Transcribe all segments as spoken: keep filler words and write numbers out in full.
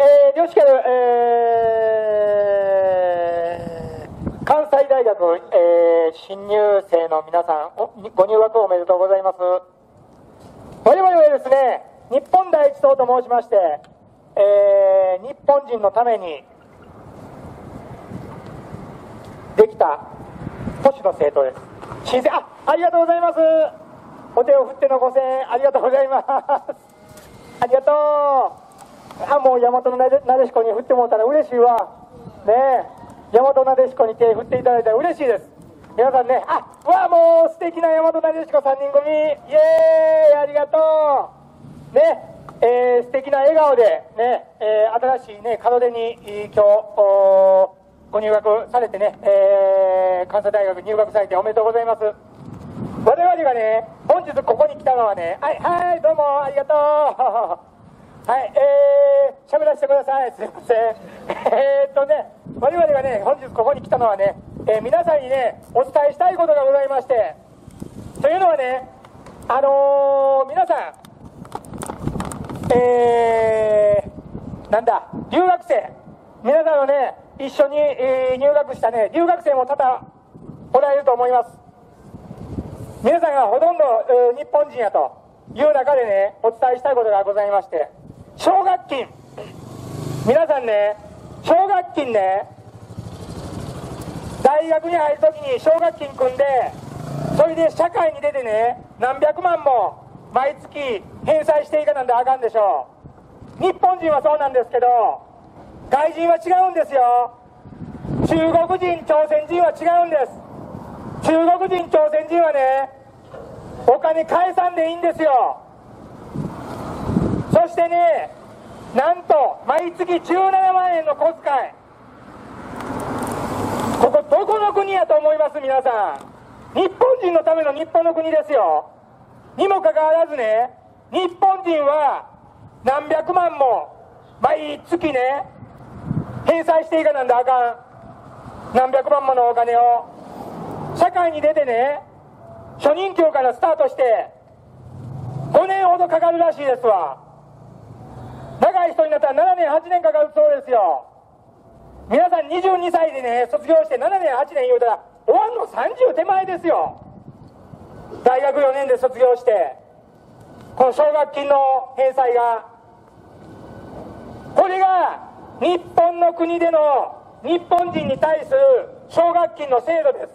えー、漁師から、えー、関西大学、えー、新入生の皆さん、ご入学おめでとうございます。我々はですね、日本第一党と申しまして、えー、日本人のためにできた都市の政党です。新生、あ、ありがとうございます。お手を振ってのご声援ありがとうございます。ありがとう。あ、もう大和のなでなでしこに振ってもらったら嬉しいわ。ねえ、大和なでしこに手振っていただいたら嬉しいです。皆さんね、あ、わあ、もう素敵な大和なでしこさんにん組、イエーイ、ありがとう。ね、えー、素敵な笑顔で、ね、えー、新しいね、門出に今日、ご入学されてね、えー、関西大学入学されておめでとうございます。我々がね、本日ここに来たのはね、はい、はい、どうもありがとう。はい、えー、喋らせてください。すいません。えーっとね、我々がね、本日ここに来たのはね、えー、皆さんにね、お伝えしたいことがございまして、というのはね、あのー、皆さん、えー、なんだ、留学生、皆さんのね、一緒に、えー、入学したね、留学生も多々おられると思います。皆さんがほとんど、えー、日本人やという中でね、お伝えしたいことがございまして、奨学金、皆さんね、奨学金ね、大学に入るときに奨学金組んで、それで社会に出てね、何百万も毎月返済していかなんてあかんでしょう。日本人はそうなんですけど、外人は違うんですよ。中国人、朝鮮人は違うんです。中国人、朝鮮人はね、お金返さんでいいんですよ。そしてね、なんと毎月じゅうななまんえんの小遣い。ここどこの国やと思います？皆さん、日本人のための日本の国ですよ。にもかかわらずね、日本人は何百万も毎月ね、返済していかなんだあかん。何百万ものお金を社会に出てね、初任給からスタートしてごねんほどかかるらしいですわ。長い人になったらななねんはちねんかかるそうですよ。皆さんにじゅうにさいでね、卒業してななねんはちねん言うたら終わんのさんじゅう手前ですよ。大学よねんで卒業してこの奨学金の返済が、これが日本の国での日本人に対する奨学金の制度です。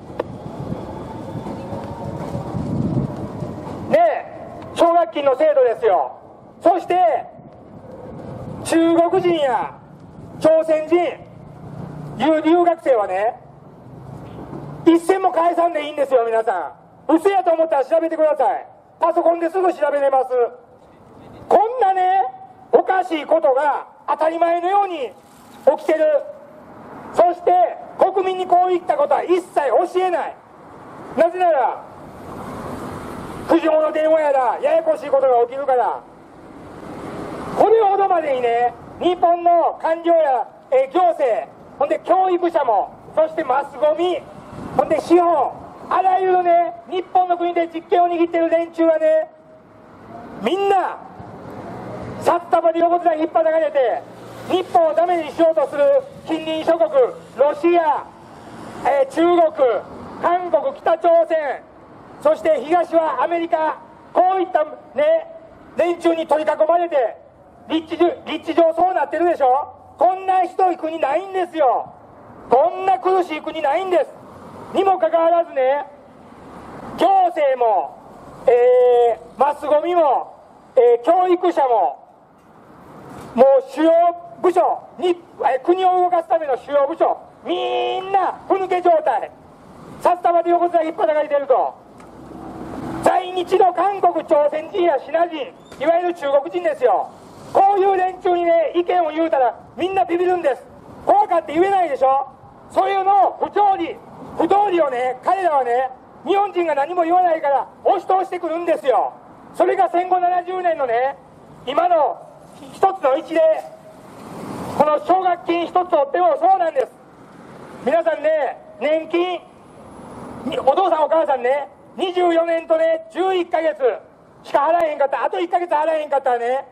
ねえ、奨学金の制度ですよ。そして中国人や朝鮮人いう留学生はね、一銭も返さんでいいんですよ。皆さん、嘘やと思ったら調べてください。パソコンですぐ調べれます。こんなね、おかしいことが当たり前のように起きてる。そして国民にこういったことは一切教えない。なぜなら苦情の電話やらややこしいことが起きるから。これほどまでにね、日本の官僚や、えー、行政、ほんで教育者も、そしてマスゴミ、ほんで司法、あらゆるね、日本の国で実権を握っている連中はね、みんな札束で横綱に引っ張られて日本をダメにしようとする近隣諸国、ロシア、えー、中国、韓国、北朝鮮、そして東はアメリカ、こういったね、連中に取り囲まれて立地、立地上そうなってるでしょ。こんなひどい国ないんですよ。こんな苦しい国ないんです。にもかかわらずね、行政も、えー、マスゴミも、えー、教育者も、もう主要部署に、えー、国を動かすための主要部署、みんなふぬけ状態、札束で横綱引っ張られていると。在日の韓国、朝鮮人やシナ人、いわゆる中国人ですよ。こういう連中にね、意見を言うたらみんなビビるんです。怖かって言えないでしょ。そういうのを不条理不道理をね、彼らはね、日本人が何も言わないから押し通してくるんですよ。それが戦後ななじゅうねんのね、今の一つの一例、この奨学金一つとってもそうなんです。皆さんね、年金、お父さんお母さんね、にじゅうよねんとね、じゅういっかげつしか払えへんかった、あといっかげつ払えへんかったらね、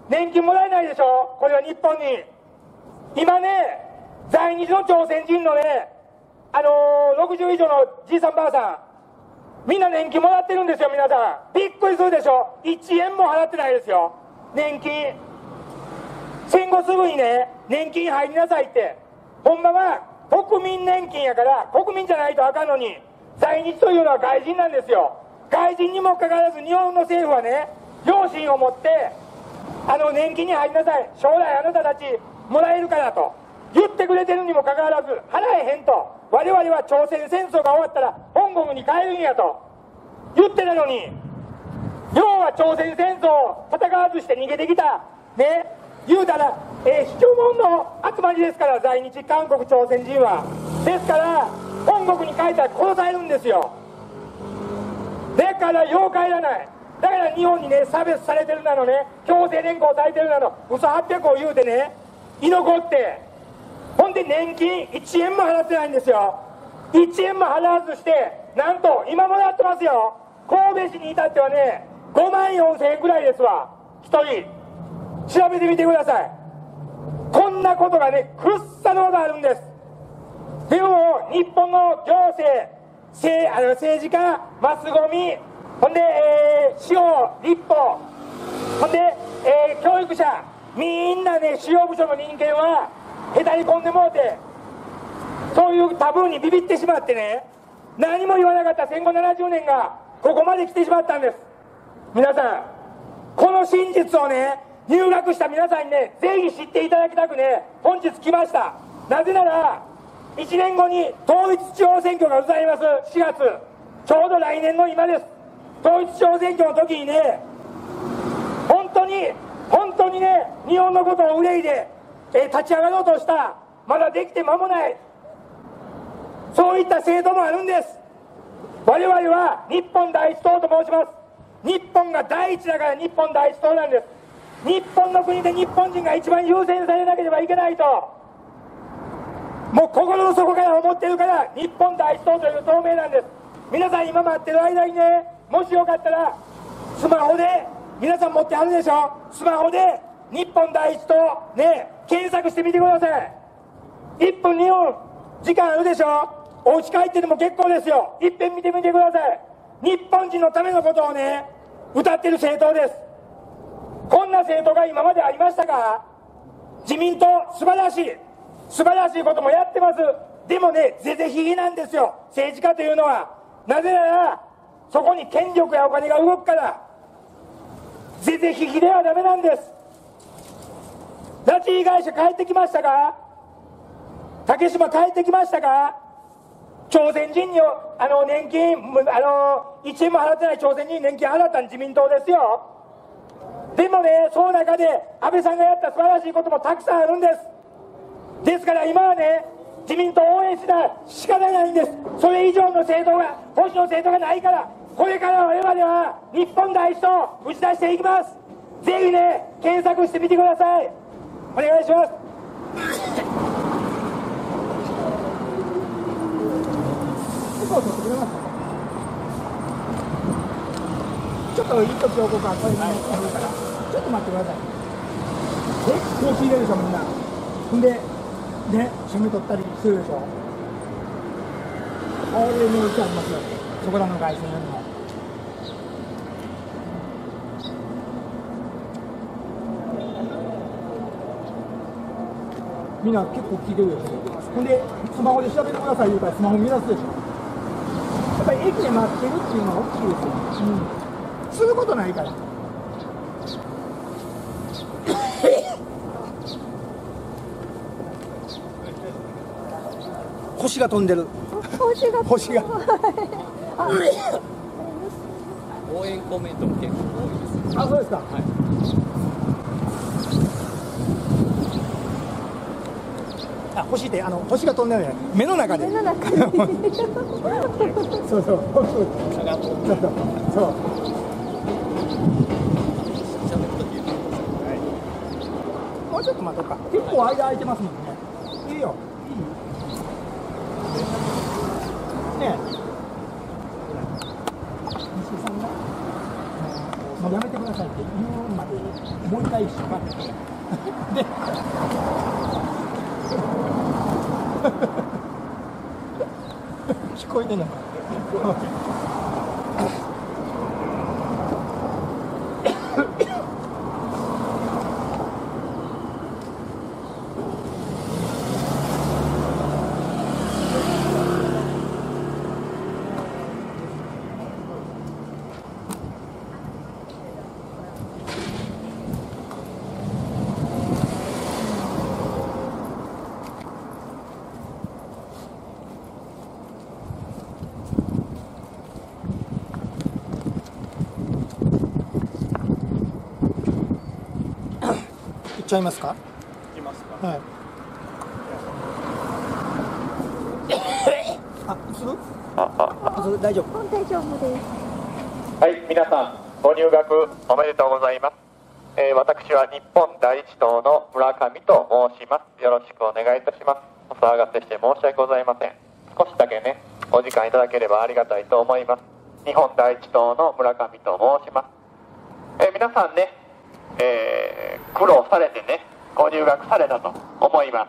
年金もらえないでしょ、これは日本に。今ね、在日の朝鮮人のね、あのー、ろくじゅう以上のじいさんばあさん、みんな年金もらってるんですよ、皆さん。びっくりするでしょ。いちえんも払ってないですよ、年金。戦後すぐにね、年金入りなさいって。ほんまは国民年金やから、国民じゃないとあかんのに、在日というのは外人なんですよ。外人にもかかわらず日本の政府はね、良心を持って、あの年金に入りなさい、将来あなたたちもらえるからと言ってくれてるにもかかわらず、払えへんと、我々は朝鮮戦争が終わったら本国に帰るんやと言ってたのに、要は朝鮮戦争を戦わずして逃げてきたね、言うたら、えー、卑怯者の集まりですから、在日韓国朝鮮人は。ですから本国に帰ったら殺されるんですよ。だからよう帰らない。だから日本にね、差別されてるなのね、強制連行されてるなの、嘘はっぴゃくを言うてね、居残って、ほんで年金いちえんも払ってないんですよ。いちえんも払わずして、なんと今もらってますよ。神戸市に至ってはね、ごまんよんせんえんぐらいですわ、ひとり。調べてみてください。こんなことがね、くっさのことあるんです。でも日本の行政、政あの政治家、マスゴミ、ほんで、えー、司法、立法、ほんで、えー、教育者、みんなね、主要部署の人間はへたり込んでもうて、そういうタブーにビビってしまってね、何も言わなかった戦後ななじゅうねんがここまで来てしまったんです。皆さん、この真実をね、入学した皆さんにね、ぜひ知っていただきたくね、本日来ました。なぜならいちねんごに統一地方選挙がございます。しがつ、ちょうど来年の今です。統一地方選挙の時にね、本当に本当にね、日本のことを憂いで、えー、立ち上がろうとした、まだできて間もない、そういった制度もあるんです。我々は日本第一党と申します。日本が第一だから日本第一党なんです。日本の国で日本人が一番優先されなければいけないと、もう心の底から思ってるから日本第一党という党名なんです。皆さん今待ってる間にね、もしよかったらスマホで、皆さん持ってはるでしょ、スマホで日本第一党ね、検索してみてください。いっぷんにふん時間あるでしょ、お家帰ってでも結構ですよ。いっぺん見てみてください。日本人のためのことをね、歌ってる政党です。こんな政党が今までありましたか。自民党素晴らしい素晴らしいこともやってます。でもね、是々非々なんですよ、政治家というのは。なぜならそこに権力やお金が動くから。是々非々ではダメなんです。拉致被害者帰ってきましたか。竹島帰ってきましたか。朝鮮人にあの年金あのいちえんも払ってない朝鮮人に年金払ったの自民党ですよ。でもね、その中で安倍さんがやった素晴らしいこともたくさんあるんです。ですから今はね、自民党を応援しない仕方ないんです。それ以上の政党が、保守の政党がないから、これから我々は日本第一党を打ち出していきます。ぜひね、検索してみてください。お願いします。 ちょっといい時をこうか、こういうのやるから、ちょっと待ってください。結構聞いてるでしょ、みんな。ほんで、ね、締め取ったりするでしょ。これに置いてありますよ、そこらの外線よりも。みんな結構聞いてるでしょ。ほんで、スマホで調べてください言うから、スマホ見出すでしょ。やっぱり駅で待ってるっていうのは大きいですよ。うん、することないから。星が飛んでる。 星が。 星が。 応援コメントも結構多いです。 あ、そうですか。はい。あ、星ってあの星が飛んでるね。目の中で。 目の中で。 そうそう。そうそう。そう。もうちょっと待とうか。結構間空いてますもんね。いいよ。いい。ねえ。西井さんが。 もうやめてくださいって言うまでもう一回一緒かってで聞こえてんのかちゃいますか？ 行きますか。 はい。あ、する？あ、それ大丈夫。 大丈夫です。 はい、皆さんご入学おめでとうございます。えー、私は日本第一党の村上と申します。よろしくお願いいたします。お騒がせして申し訳ございません。少しだけねお時間いただければありがたいと思います。日本第一党の村上と申します。えー、皆さんね、えー、苦労されてねご入学されたと思います、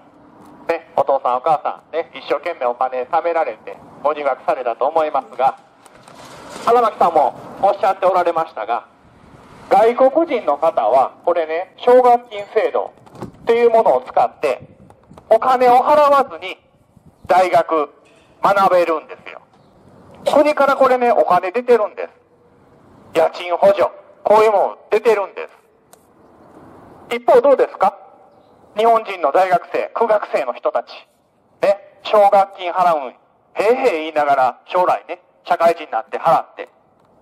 ね、お父さんお母さん、ね、一生懸命お金貯められてご入学されたと思いますが、荒牧さんもおっしゃっておられましたが、外国人の方はこれね奨学金制度っていうものを使ってお金を払わずに大学学べるんですよ。国からこれねお金出てるんです。家賃補助こういうもの出てるんです。一方どうですか、日本人の大学生苦学生の人たちね、奨学金払うんへいへい言いながら将来ね社会人になって払って、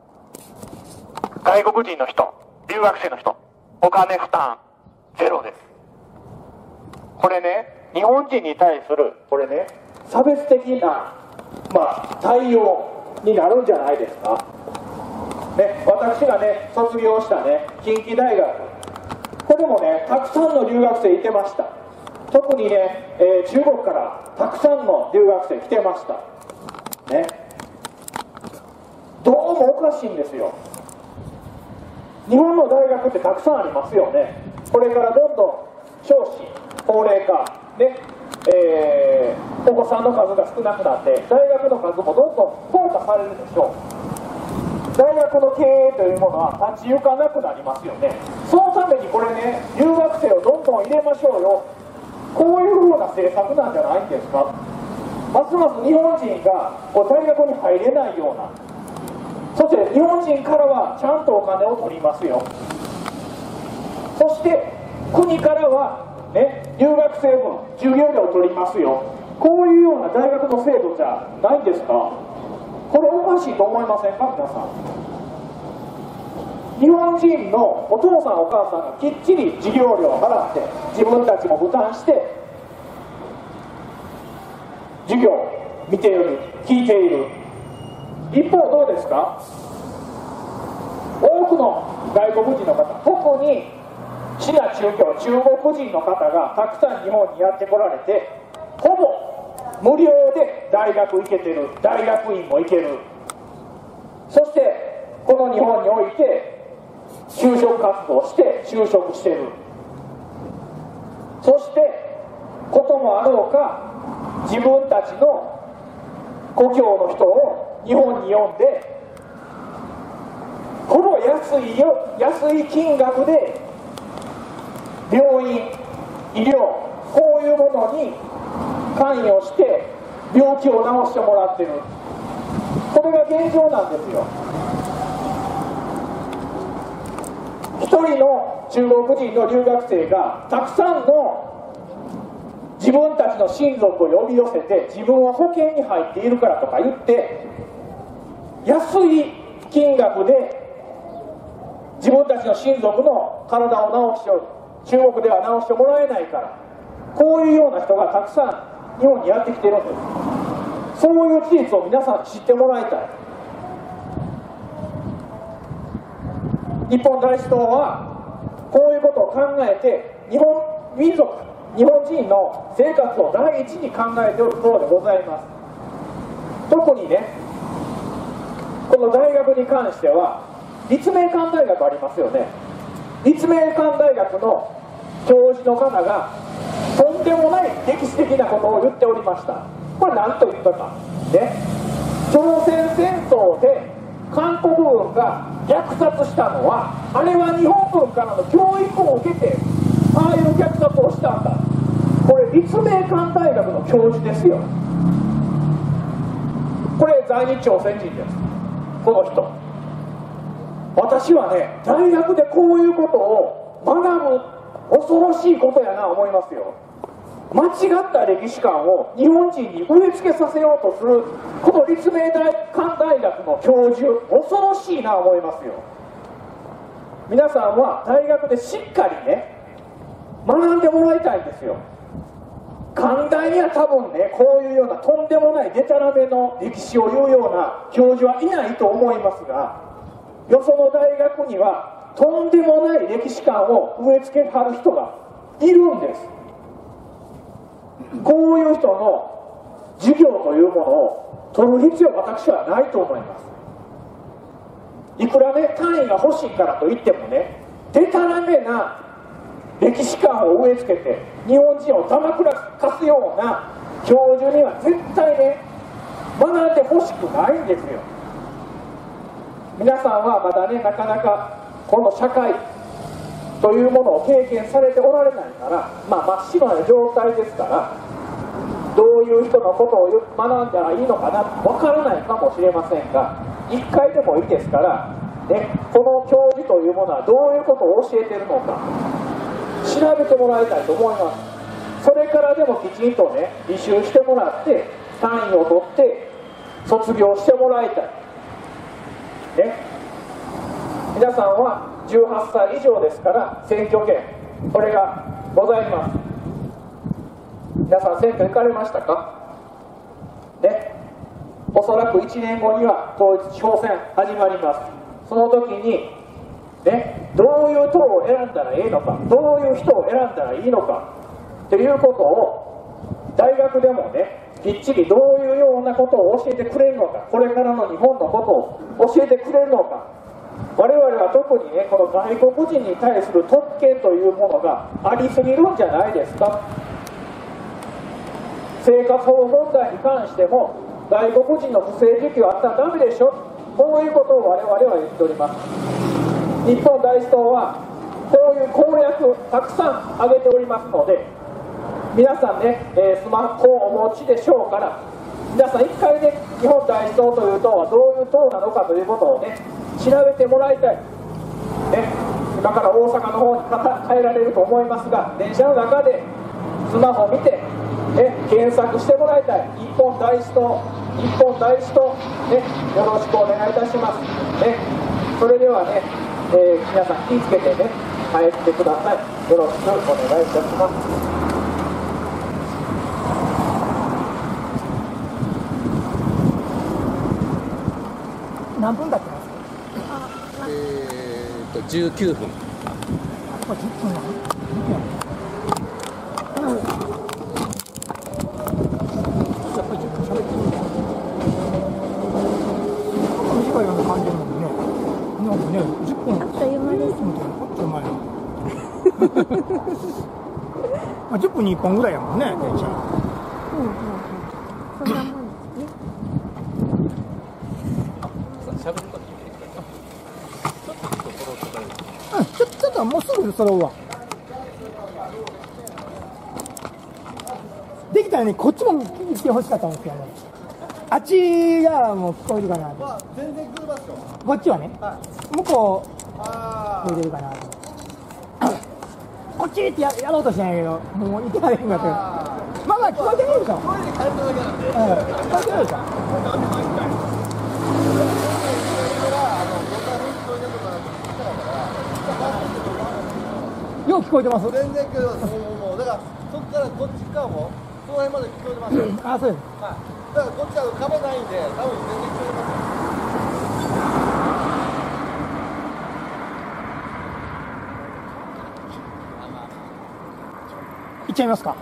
外国人の人留学生の人お金負担ゼロです。これね日本人に対するこれね差別的な、まあ、対応になるんじゃないですか、ね、私がね卒業したね近畿大学、これもねたくさんの留学生いてました。特にね、えー、中国からたくさんの留学生来てましたね。どうもおかしいんですよ。日本の大学ってたくさんありますよね。これからどんどん少子高齢化ね、えー、お子さんの数が少なくなって大学の数もどんどん淘汰されるでしょう。大学の経営というものは立ち行かなくなりますよね。そのためにこれね留学生をどんどん入れましょうよ、こういうふうな政策なんじゃないんですか。ますます日本人がこう大学に入れないような、そして日本人からはちゃんとお金を取りますよ。そして国からはね留学生分授業料を取りますよ。こういうような大学の制度じゃないんですか。これおかしいと思いませんか皆さん。日本人のお父さんお母さんがきっちり授業料を払って自分たちも負担して授業を見ている聞いている。一方どうですか、多くの外国人の方、特にシナ中教中国人の方がたくさん日本にやってこられて、ほぼ無料で大学行けてる、大学院も行ける。そしてこの日本において就職活動して就職してる。そしてこともあろうか自分たちの故郷の人を日本に呼んでほぼ安いよ安い金額で病院医療こういうものに関与して病気を治してもらってる。これが現状なんですよ。一人の中国人の留学生がたくさんの自分たちの親族を呼び寄せて自分は保険に入っているからとか言って安い金額で自分たちの親族の体を治しておる。中国では治してもらえないから、こういうような人がたくさん日本にやってきているんです。そういう事実を皆さん知ってもらいたい。日本第一党はこういうことを考えて日本民族日本人の生活を第一に考えておる党でございます。特にねこの大学に関しては立命館大学ありますよね。立命館大学の教授の方がとんでもない歴史的なことを言っておりました。これ何と言ったかね、朝鮮戦争で韓国軍が虐殺したのは、あれは日本軍からの教育を受けてああいう虐殺をしたんだ。これ立命館大学の教授ですよ。これ在日朝鮮人です、この人。私はね、大学でこういうことを学ぶ恐ろしいことやな思いますよ。間違った歴史観を日本人に植え付けさせようとするこの立命館大学の教授、恐ろしいな思いますよ。皆さんは大学でしっかりね学んでもらいたいんですよ。関大には多分ね、こういうようなとんでもないデタラメの歴史を言うような教授はいないと思いますが、よその大学にはとんでもない歴史観を植え付けはる人がいるんです。こういう人の授業というものを取る必要は私はないと思います。いくらね単位が欲しいからといってもね、デタラメな歴史観を植え付けて日本人をだまくらかすような教授には絶対ね学んでほしくないんですよ。皆さんはまだねなかなかこの社会というものを経験されておられないから、まあ、真っ白な状態ですから、どういう人のことを学んだらいいのかなわからないかもしれませんが、いっかいでもいいですから、ね、この教授というものはどういうことを教えているのか調べてもらいたいと思います。それからでもきちんとね履修してもらって単位を取って卒業してもらいたい、ね、皆さんはじゅうはっさい以上ですから選挙権これがございます。皆さん選挙行かれましたかね。おそらくいちねんごには統一地方選始まります。その時にね、どういう党を選んだらいいのか、どういう人を選んだらいいのかっていうことを大学でもねきっちりどういうようなことを教えてくれるのか、これからの日本のことを教えてくれるのか。我々は特にねこの外国人に対する特権というものがありすぎるんじゃないですか。生活保護問題に関しても外国人の不正受給あったらダメでしょ、こういうことを我々は言っております。日本大使党はこういう公約たくさん挙げておりますので、皆さんね、えー、スマホをお持ちでしょうから、皆さん一回ね日本大使党という党はどういう党なのかということをね調べてもらいたい、ね、今から大阪の方に帰られると思いますが、電車の中でスマホを見て、ね、検索してもらいたい。日本大使党、日本大使党、ね、よろしくお願いいたします、ね、それではね、えー、皆さん気をつけてね帰ってください。よろしくお願いいたします。 何分だったんですか？ えーっとじゅうきゅうふん。 これじゅっぷんなの？やっぱりちょっと喋ってみる。短いような感じなのにね。なんかね、じゅっぷん。 あっという間です。 みたいな。あっという間や。まあじゅっぷんにいっぽんぐらいやもんね、電車。 うんうんうん。そんなもんですね。 喋ること聞いてください。ちょっと心を捉える。 うん、ちょちょっともうすぐ揃うわ。できたらね、こっちも聞いてほしかったんですけどね。あっちがもう聞こえるかなと。 まあ、全然来ますよ。 こっちはね、 は向こあう向いてるかなと。こっちって や, やろうとしないけど、もういけないんだけど。まあまあ聞こえてるでしょ。 トイレ帰っただけなんで。 うん、聞こえてるでしょ。よう聞こえてます。 全然聞こえます。もうもうだからそこからこっち側もその辺まで聞こえてますよ。 あ、そうです。 はい。だからこっちは壁ないんで多分全然聞こえてますよ。 行っちゃいますか。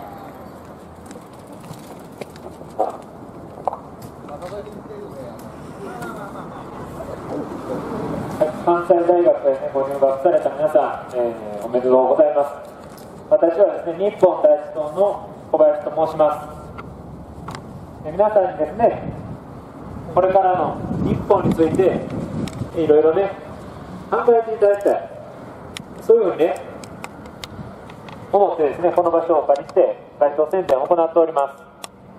まあ、数えてみてるんで。 はい関西大学へ、ね、ご入学された皆さん、えー、おめでとうございます。私はですね、日本第一党の小林と申します。えー、皆さんにですね、これからの日本についていろいろね、考えていただきたい、そういうふうにね、思ってですね、この場所を借りて街頭宣伝を行っております。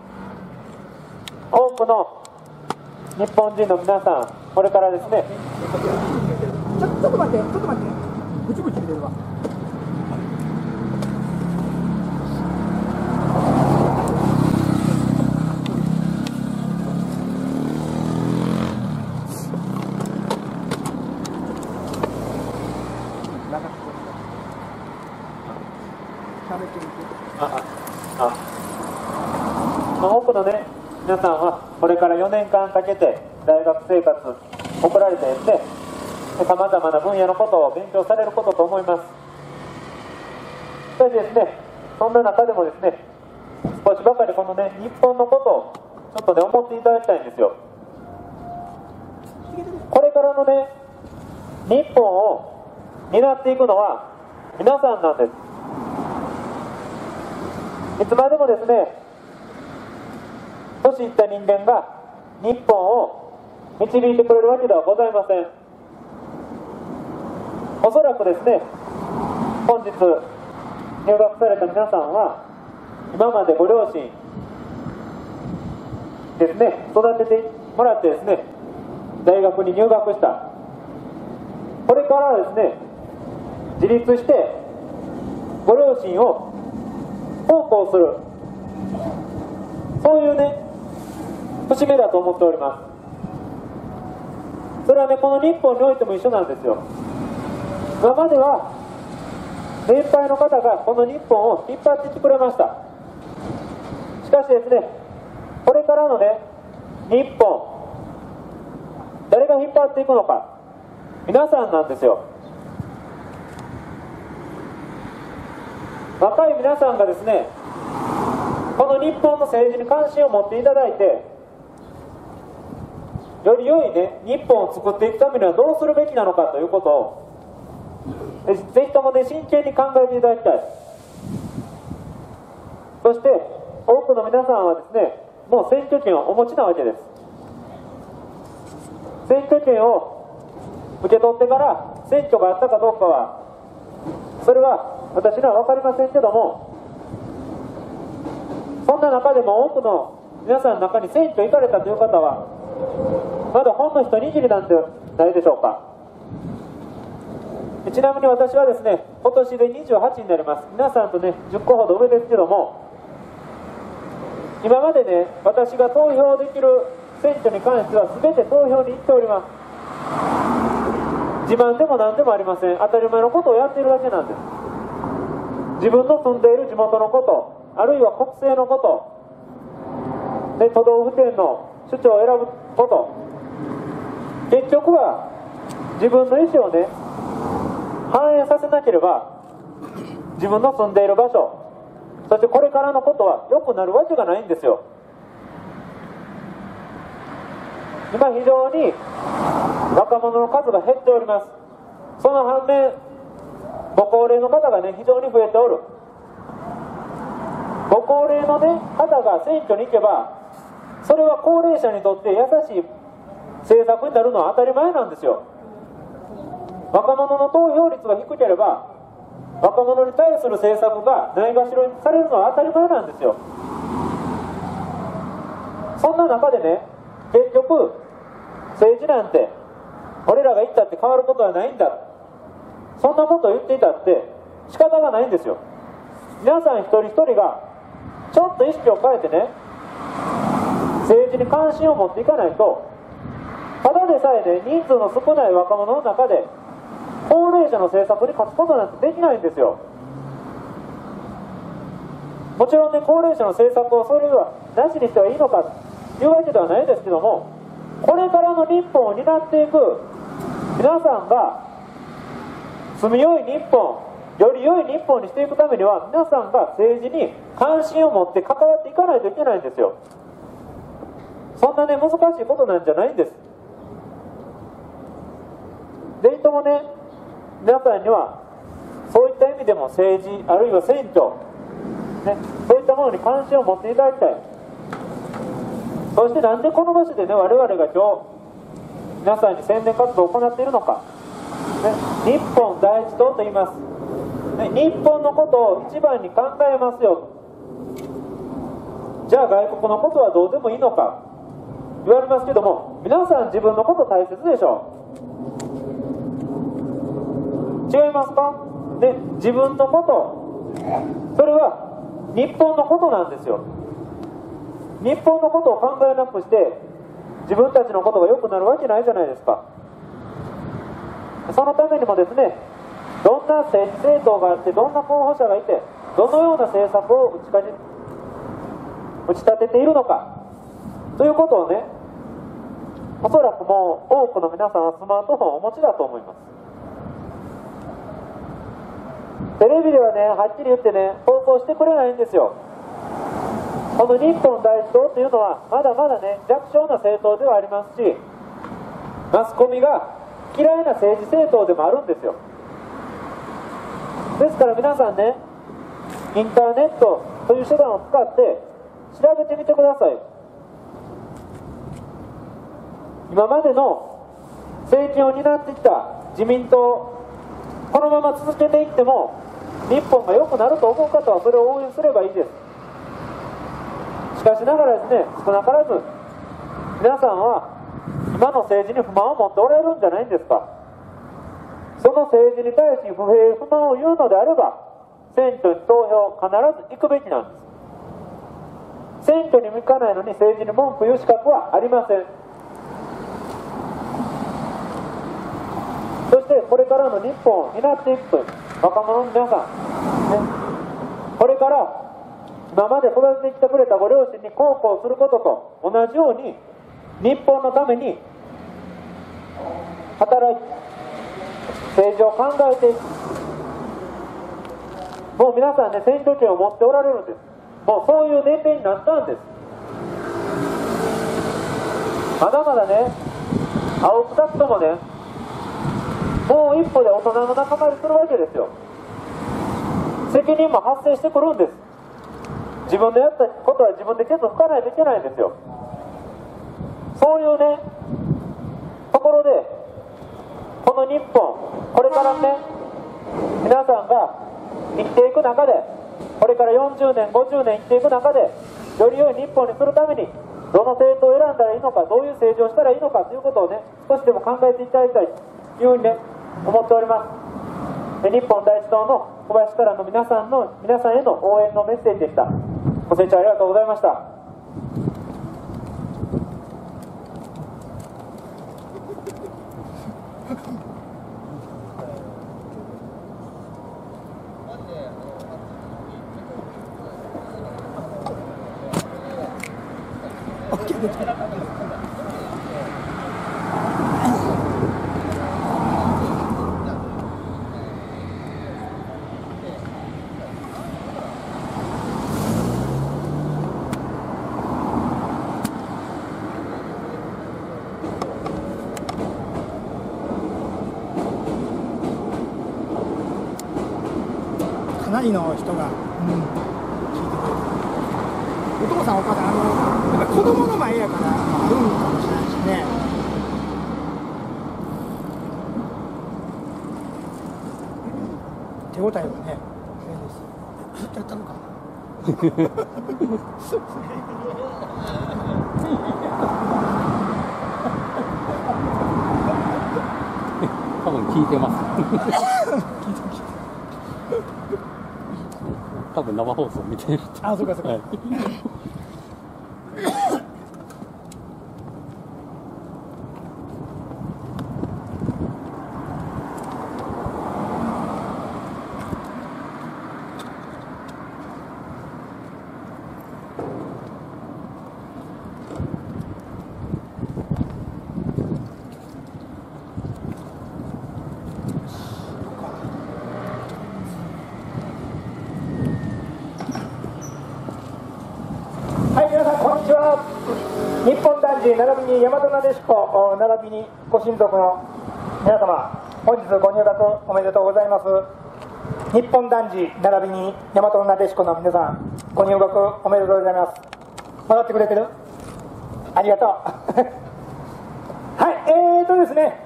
多くの日本人の皆さん、これからですね、 ちょちょっと待って、ちょっと待って、ブチブチ入れるわ。 あああ多くのね、皆さんはこれからよねんかんかけて大学生活を送られていってさまざまな分野のことを勉強されることと思います。しかしですね、そんな中でもですね、少しばかりこのね、日本のことをちょっとね、思っていただきたいんですよ。これからのね、日本を担っていくのは皆さんなんです。いつまでもですね、年いった人間が日本を導いてくれるわけではございません。おそらくですね、本日入学された皆さんは今までご両親ですね、育ててもらってですね、大学に入学した。これからですね、自立してご両親を奉公する、そういうね、節目だと思っております。それはね、この日本においても一緒なんですよ。今までは年配の方がこの日本を引っ張ってきてくれました。しかしですね、これからのね、日本、誰が引っ張っていくのか、皆さんなんですよ。若い皆さんがですね、この日本の政治に関心を持っていただいて、より良いね、日本を作っていくためにはどうするべきなのかということを、ぜひともね、真剣に考えていただきたい。そして多くの皆さんはですね、もう選挙権をお持ちなわけです。選挙権を受け取ってから選挙があったかどうかは、それは私には分かりませんけども、そんな中でも多くの皆さんの中に選挙行かれたという方はまだほんの一握りなんじゃないでしょうか。ちなみに私はですね、今年でにじゅうはちになります。皆さんとね、じゅっこほど上ですけども、今までね、私が投票できる選挙に関しては全て投票に行っております。自慢でも何でもありません。当たり前のことをやっているだけなんです。自分の住んでいる地元のこと、あるいは国政のこと、で都道府県の首長を選ぶこと、結局は自分の意思をね、反映させなければ自分の住んでいる場所、そしてこれからのことは良くなるわけがないんですよ。今非常に若者の数が減っております。その反面、ご高齢の方がね、非常に増えておる。ご高齢の、ね、方が選挙に行けば、それは高齢者にとって優しい政策になるのは当たり前なんですよ。若者の投票率が低ければ、若者に対する政策がないがしろにされるのは当たり前なんですよ。そんな中でね、結局政治なんて俺らが言ったって変わることはないんだ、そんなことを言っていたって仕方がないんですよ。皆さん一人一人がちょっと意識を変えてね、政治に関心を持っていかないと、ただでさえね、人数の少ない若者の中で高齢者の政策に勝つことなんてできないんですよ。もちろんね、高齢者の政策をそれはなしにしてはいいのかというわけではないですけども、これからの日本を担っていく皆さんが住みよい日本、より良い日本にしていくためには、皆さんが政治に関心を持って関わっていかないといけないんですよ。そんなね、難しいことなんじゃないんです。 ぜひともね、皆さんにはそういった意味でも政治あるいは選挙、ね、そういったものに関心を持っていただきたい。そしてなんでこの場所でね、我々が今日皆さんに宣伝活動を行っているのか、ね、日本第一党と言います、ね、日本のことを一番に考えますよ。じゃあ外国のことはどうでもいいのか言われますけども、皆さん自分のこと大切でしょう。違いますか、ね、自分のこと、それは日本のことなんですよ。日本のことを考えなくして自分たちのことが良くなるわけないじゃないですか。そのためにもですね、どんな政治政党があって、どんな候補者がいて、どのような政策を打ちかじ打ち立てているのかということをね、おそらくもう多くの皆さんはスマートフォンをお持ちだと思います。テレビではね、はっきり言ってね、放送してくれないんですよ。この日本第一党というのはまだまだね、弱小な政党ではありますし、マスコミが嫌いな政治政党でもあるんですよ。ですから皆さんね、インターネットという手段を使って調べてみてください。今までの政権を担ってきた自民党、このまま続けていっても日本が良くなると思う方はそれを応援すればいいです。しかしながらですね、少なからず皆さんは今の政治に不満を持っておられるんじゃないんですか。その政治に対し不平不満を言うのであれば、選挙に投票必ず行くべきなんです。選挙にも行かないのに政治に文句言う資格はありません。そしてこれからの日本を担っていくという若者の皆さん、ね、これから今まで育ててきてくれたご両親に孝行することと同じように、日本のために働いて政治を考えていく。もう皆さんね、選挙権を持っておられるんです。もうそういう年齢になったんです。まだまだね、青臭くともね、もう一歩で大人の仲間入りするわけですよ。責任も発生してくるんです。自分でやったことは自分でケツ拭かないといけないんですよ。そういうね、ところで、この日本、これからね、皆さんが生きていく中で、これからよんじゅうねん、ごじゅうねん生きていく中で、より良い日本にするために、どの政党を選んだらいいのか、どういう政治をしたらいいのかということをね、少しでも考えていただきたいというふうにね、思っております。日本第一党の小林からの皆さんの皆さんへの応援のメッセージでした。ご清聴ありがとうございました。 かなりの人が、うん、聞いてくれてる。お父さんお母さん、あのやっぱ子供の前やからあるんかもしれないしね。手応えはね、ずっとやったのか多分聞いてます多分生放送見てる。 あ、そうかそうか、はい。 日本男児並びに大和なでしこ並びにご親族の皆様、本日ご入学おめでとうございます。日本男児並びに大和なでしこの皆さん、ご入学おめでとうございます。笑ってくれてる？ありがとう。はい、えーとですね、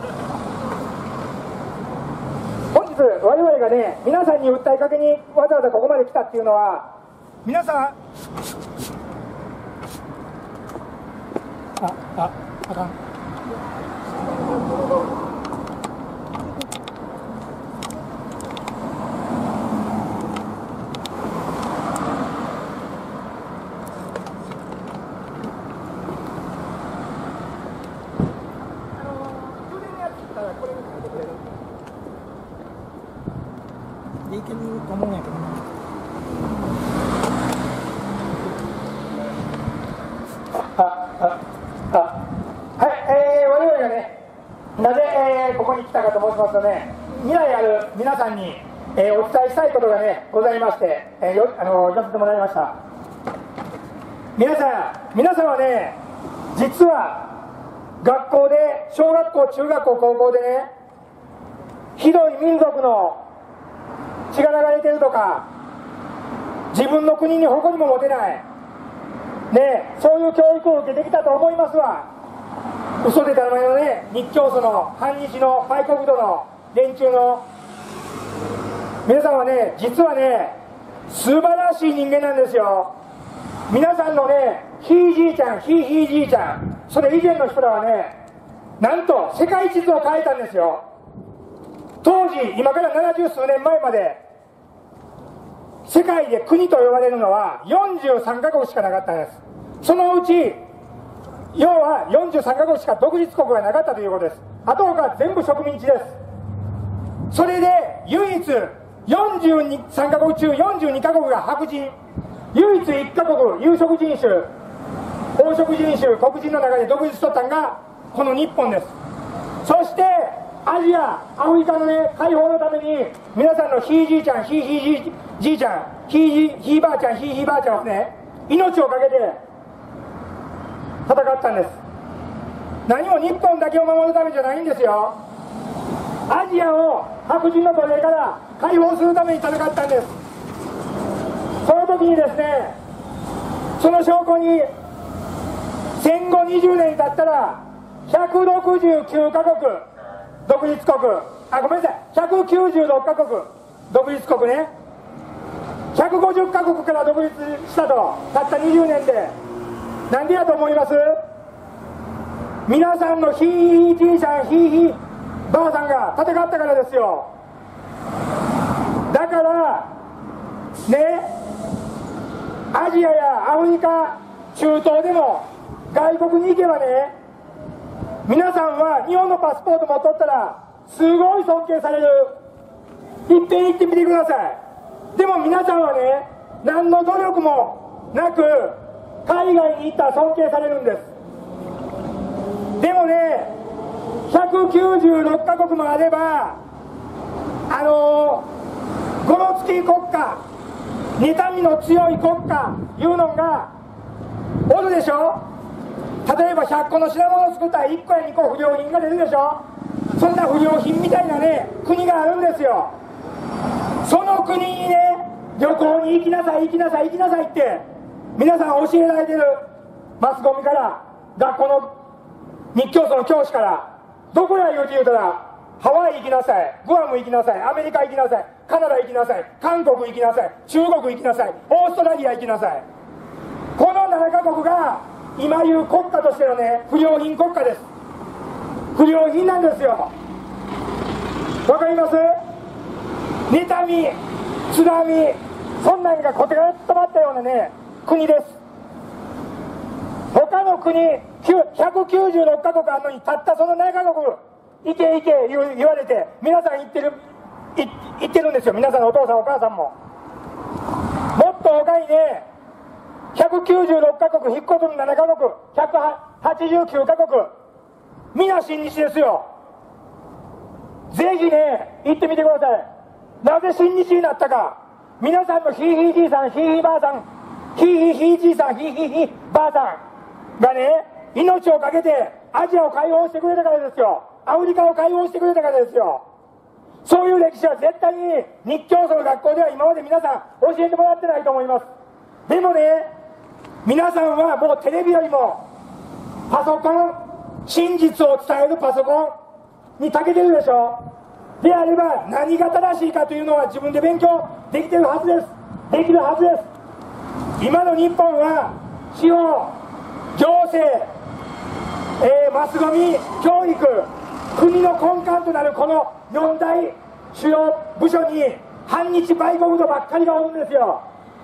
本日我々がね、皆さんに訴えかけにわざわざここまで来たっていうのは、皆さん、あ、あ、あかん。 でいけると思うんやけどな。 あ、あ、あ、はい、えー、我々がね、なぜ、えー、ここに来たかと申しますとね、未来ある皆さんに、えー、お伝えしたいことがね、ございまして、えー、よあの言わせてもらいました。皆さん、皆さんはね、実は学校で、小学校、中学校、高校でね、ひどい民族の血が流れてるとか、自分の国に誇りも持てない、ね、そういう教育を受けてきたと思いますわ。嘘でたらめのね、日教祖の反日の愛国度の連中の皆さんはね、実はね、素晴らしい人間なんですよ。皆さんのね、ひいじいちゃん、ひいひいじいちゃん、それ以前の人らはね、なんと世界地図を変えたんですよ。当時、今からななじゅうすうねんまえまで、世界で国と呼ばれるのはよんじゅうさんカ国しかなかったんです。そのうち、要はよんじゅうさんカ国しか独立国がなかったということです。あと他全部植民地です。それで唯一よんじゅうさんカ国中よんじゅうにカ国が白人、唯一いっカ国有色人種、黄色人種、黒人の中で独立しとったのがこの日本です。そしてアジア、アフリカのね、解放のために皆さんのひいじいちゃん、ひいひいじいじいちゃん、ひいじひいばあちゃん、ひいひいばあちゃんはね、命を懸けて戦ったんです。何も日本だけを守るためじゃないんですよ。アジアを白人の奴隷から解放するために戦ったんです。その時にですね、その証拠に戦後にじゅうねん経ったらひゃくろくじゅうきゅうカ国独立国、あ、ごめんなさい、ひゃくきゅうじゅうろっカ国独立国ね、ひゃくごじゅっカ国から独立したと、たったにじゅうねんで。なんでやと思います？皆さんのひいひいじいさん、ひいひいばあさんが戦ったからですよ。だからね、アジアやアフリカ、中東でも外国に行けばね、皆さんは日本のパスポート持っとったらすごい尊敬される。いっぺん行ってみてください。でも皆さんはね、何の努力もなく海外に行ったら尊敬されるんです。でもね、ひゃくきゅうじゅうろっカ国もあれば、あのー、ゴロつき国家、妬みの強い国家いうのがおるでしょ。例えばひゃっこの品物を作ったらいっこやにこ不良品が出るでしょ。そんな不良品みたいなね、国があるんですよ。その国にね、旅行に行きなさい行きなさい行きなさいって皆さん教えられてる。マスコミから、学校の日教祖の教師から、どこや言うて言うたら、ハワイ行きなさい、グアム行きなさい、アメリカ行きなさい、カナダ行きなさい、韓国行きなさい、中国行きなさい、オーストラリア行きなさい。このななカ国が今いう国家としてのね、不良品国家です。不良品なんですよ。わかります？妬み、つらみ、そんなんがこてが止まったようなね、国です。他の国ひゃくきゅうじゅうろっカ国あるのに、たったそのななカ国行け行け言われて皆さん行ってる行ってるんですよ。皆さんのお父さんお母さんも。もっと他にね、ひゃくきゅうじゅうろっカ国引っ越すのななカ国、ひゃくはちじゅうきゅうカ国、皆親日ですよ。ぜひね、行ってみてください。なぜ親日になったか。皆さんのひいひいじいさん、ひいひいばあさん、ひいひいひいじいさん、ひいひいひいばあさんがね、命を懸けてアジアを解放してくれたからですよ。 アフリカを解放してくれたからですよ。そういう歴史は絶対に日教組の学校では今まで皆さん教えてもらってないと思います。でもね、皆さんはもうテレビよりもパソコン、真実を伝えるパソコンに長けてるでしょ。であれば何が正しいかというのは自分で勉強できてるはずです。できるはずです。今の日本は司法、行政、えー、マスコミ、教育、国の根幹となるこのよん大主要部署に反日売国奴ばっかりがおるんですよ。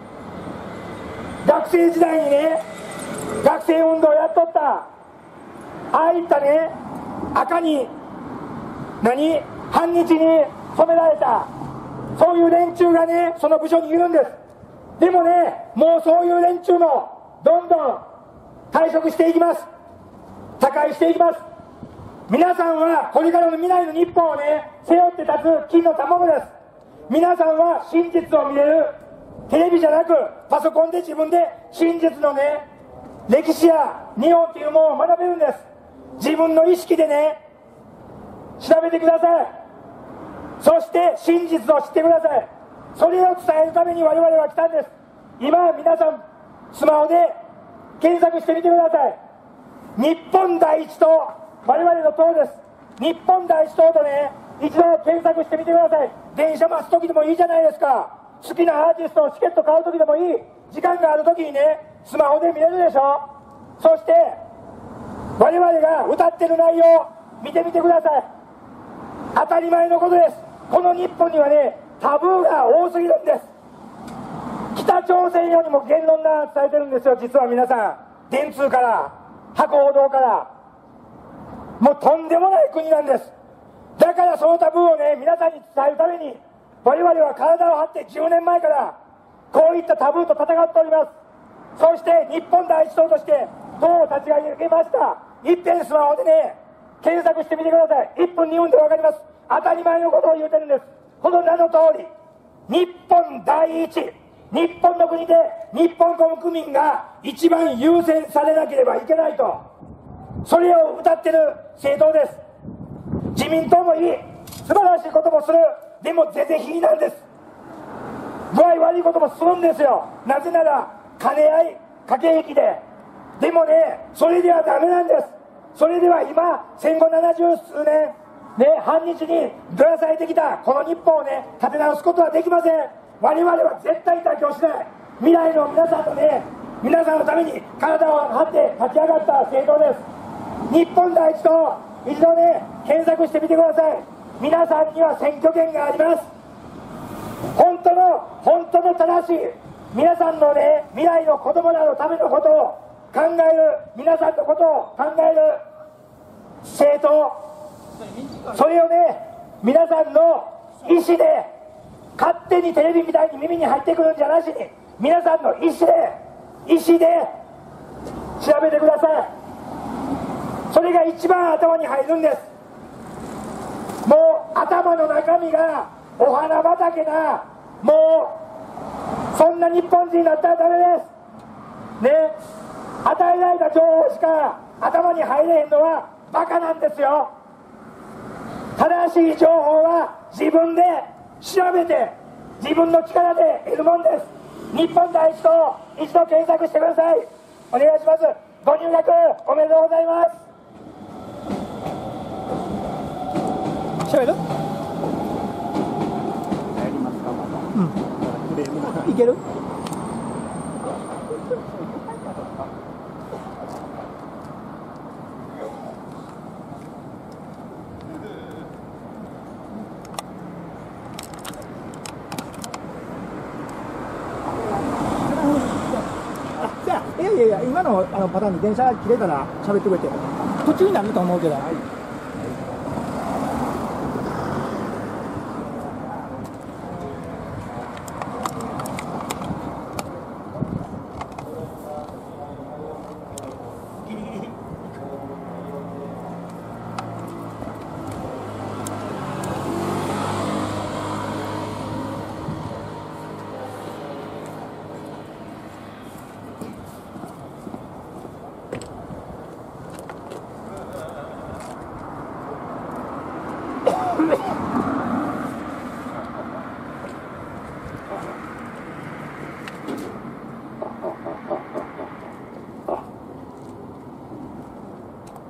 学生時代にね、学生運動をやっとったああいったね、赤に何反日に染められたそういう連中がね、その部署にいるんです。でもね、もうそういう連中もどんどん退職していきます。他界していきます。皆さんはこれからの未来の日本をね、背負って立つ金の卵です。皆さんは真実を見れるテレビじゃなくパソコンで自分で真実のね、歴史や日本というものを学べるんです。自分の意識でね、調べてください。そして真実を知ってください。それを伝えるために我々は来たんです。今皆さんスマホで検索してみてください。日本第一党、我々の党です。日本第一党とね、一度検索してみてください。電車待つ時でもいいじゃないですか。好きなアーティストのチケット買う時でもいい。時間がある時にね、スマホで見れるでしょ。そして我々が歌ってる内容見てみてください。当たり前のことです。この日本にはね、タブーが多すぎるんです。北朝鮮よりも言論が伝えてるんですよ。実は皆さん、電通から博報堂からもうとんでもない国なんです。だからそのタブーをね、皆さんに伝えるために我々は体を張ってじゅうねんまえからこういったタブーと戦っております。そして日本第一党として党を立ち上げました。いっぺんスマホでね、検索してみてください。いっぷんにふんで分かります。当たり前のことを言うてるんです。この名の通り、日本第一、日本の国で日本国民が一番優先されなければいけないと、それを歌ってる政党です。自民党もいい、素晴らしいこともする。でも是々非々なんです。具合悪いこともするんですよ。なぜなら兼ね合い、駆け引きで。でもね、それではダメなんです。それでは今戦後ななじゅうすうねんね、反日にどらされてきたこの日本をね、立て直すことはできません。我々は絶対妥協しない。未来の皆さんのね、皆さんのために体を張って立ち上がった政党です。日本第一党、一度ね、検索してみてください。皆さんには選挙権があります。本当の本当の正しい皆さんのね、未来の子供らのためのことを考える、皆さんのことを考える政党、それをね、皆さんの意思で勝手にテレビみたいに耳に入ってくるんじゃなしに、皆さんの意思で意思で調べてください。それが一番頭に入るんです。もう頭の中身がお花畑な、もうそんな日本人になったらダメですね。与えられた情報しか頭に入れへんのはバカなんですよ。正しい情報は自分で調べて自分の力で得るもんです。日本第一党、一度検索してください。お願いします。ご入学おめでとうございます。 しゃべる？うん。いける？いやいやいや、今のあのパターンで電車切れたら喋ってくれて、途中になると思うけど。